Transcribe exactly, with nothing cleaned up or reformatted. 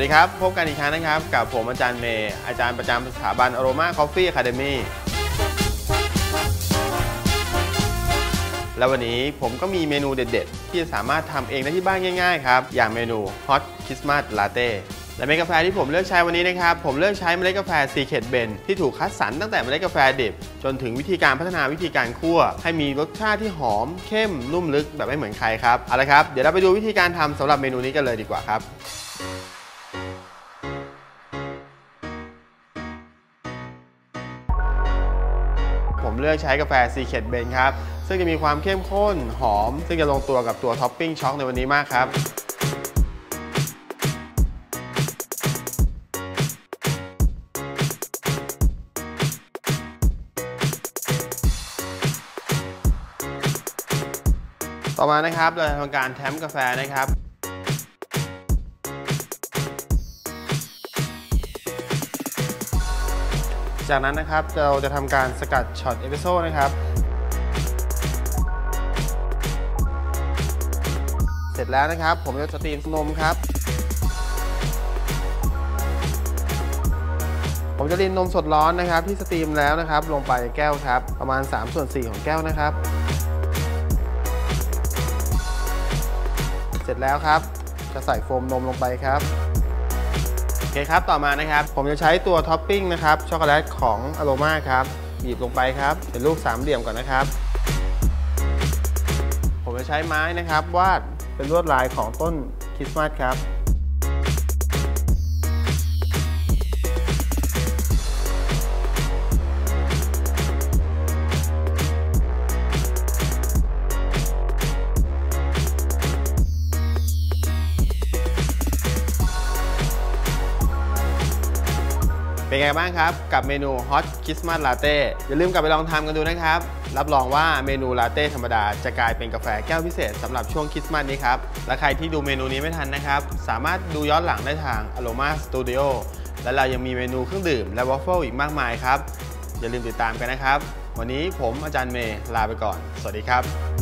ดีครับพบกันอีกครั้งนะครับกับผมอาจารย์เมย์อาจารย์ประจำสถาบัน Aroma Coffee Academy และวันนี้ผมก็มีเมนูเด็ดๆที่จะสามารถทำเองได้ที่บ้านง่ายๆครับอย่างเมนู Hot Christmas Latte และเมล็ดกาแฟที่ผมเลือกใช้วันนี้นะครับผมเลือกใช้เมล็ดกาแฟ Secret Blend ที่ถูกคัดสรรตั้งแต่เมล็ดกาแฟดิบจนถึงวิธีการพัฒนาวิธีการคั่วให้มีรสชาติที่หอมเข้มนุ่มลึกแบบไม่เหมือนใครครับเอาละครับเดี๋ยวเราไปดูวิธีการทำสำหรับเมนูนี้กันเลยดีกว่าครับผมเลือกใช้กาแฟ Secret Blend ครับซึ่งจะมีความเข้มข้นหอมซึ่งจะลงตัวกับตัวท็อปปิ้งช็อกในวันนี้มากครับต่อมานะครับเราจะทำการแทมกาแฟนะครับจากนั้นนะครับเราจะทำการสกัดช็อตเอสเปรสโซ่นะครับเสร็จแล้วนะครับผมจะสตรีมนมครับผมจะรีนนมสดร้อนนะครับที่สตรีมแล้วนะครับลงไปในแก้วครับประมาณสามส่วนสี่ของแก้วนะครับเสร็จแล้วครับจะใส่โฟมนมลงไปครับโอเคครับต่อมานะครับผมจะใช้ตัวท็อปปิ้งนะครับช็อกโกแลตของอโรมาครับบีบลงไปครับเป็นรูปสามเหลี่ยมก่อนนะครับผมจะใช้ไม้นะครับวาดเป็นลวดลายของต้นคริสต์มาสครับเป็นไงบ้างครับกับเมนู Hot Christmas Latte อย่าลืมกลับไปลองทำกันดูนะครับรับรองว่าเมนูลาเต้ธรรมดาจะกลายเป็นกาแฟแก้วพิเศษสำหรับช่วงคริสต์มาสนี้ครับและใครที่ดูเมนูนี้ไม่ทันนะครับสามารถดูย้อนหลังได้ทาง Aroma Studio และเรายังมีเมนูเครื่องดื่มและวอฟเฟิลอีกมากมายครับอย่าลืมติดตามกันนะครับวันนี้ผมอาจารย์เมย์ลาไปก่อนสวัสดีครับ